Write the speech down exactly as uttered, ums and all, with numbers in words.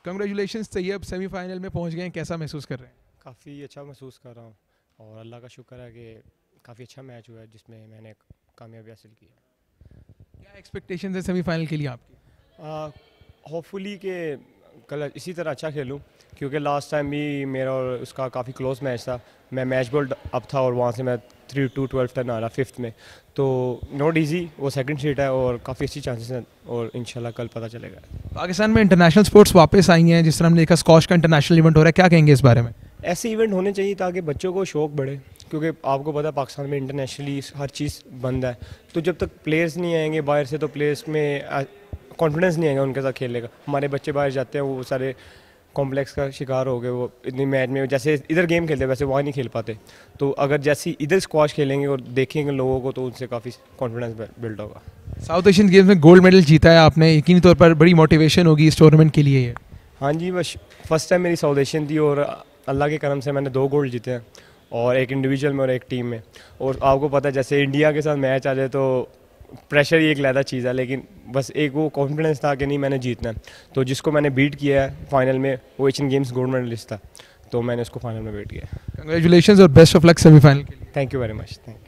Congratulations Tayyab, semifinal में पहुंच गए हैं, कैसा महसूस कर रहे हैं? काफ़ी अच्छा महसूस कर रहा हूँ और अल्लाह का शुक्र है कि काफ़ी अच्छा मैच हुआ है जिसमें मैंने कामयाबी हासिल की है। क्या एक्सपेक्टेशन है सेमीफाइनल के लिए आपकी? होपफुली कि कल इसी तरह अच्छा खेलूँ, क्योंकि लास्ट टाइम भी मेरा और उसका काफ़ी क्लोज मैच था। मैं मैच बॉल अप था और वहाँ से मैं थ्री टू ट्वेल्व टर्न आ रहा फिफ्थ में, तो नॉट इजी। वो सेकंड सीट है और काफ़ी अच्छी चांसेस हैं और इंशाल्लाह कल पता चलेगा। पाकिस्तान में इंटरनेशनल स्पोर्ट्स वापस आई हैं, जिस तरह हमने देखा स्कॉश का इंटरनेशनल इवेंट हो रहा है, क्या कहेंगे इस बारे में? ऐसे इवेंट होने चाहिए ताकि बच्चों को शौक बढ़े, क्योंकि आपको पता है पाकिस्तान में इंटरनेशनली हर चीज़ बंद है। तो जब तक प्लेयर्स नहीं आएंगे बाहर से तो प्लेयर्स में कॉन्फिडेंस नहीं आएगा उनके साथ खेलने का। हमारे बच्चे बाहर जाते हैं वो सारे कॉम्प्लेक्स का शिकार हो गए, वो इतनी मैच में जैसे इधर गेम खेलते हैं वैसे वहाँ नहीं खेल पाते। तो अगर जैसी इधर स्क्वाश खेलेंगे और देखेंगे लोगों को तो उनसे काफ़ी कॉन्फिडेंस बिल्ड होगा। साउथ एशियन गेम्स में गोल्ड मेडल जीता है आपने, यकीनी तौर पर बड़ी मोटिवेशन होगी इस टूर्नामेंट के लिए। हाँ जी, बस फर्स्ट टाइम मेरी साउथ एशियन थी और अल्लाह के करम से मैंने दो गोल्ड जीते हैं, और एक इंडिविजुअल में और एक टीम में। और आपको पता है जैसे इंडिया के साथ मैच आ जाए तो प्रेशर ही एक लहदा चीज़ है, लेकिन बस एक वो कॉन्फिडेंस था कि नहीं मैंने जीतना है। तो जिसको मैंने बीट किया है फाइनल में वो एशियन गेम्स गोल्ड मेडलिस्ट था, तो मैंने उसको फाइनल में बीट किया। कंग्रेचुलेशंस और बेस्ट ऑफ लक सेमीफाइनल के लिए। Thank you very much. Thank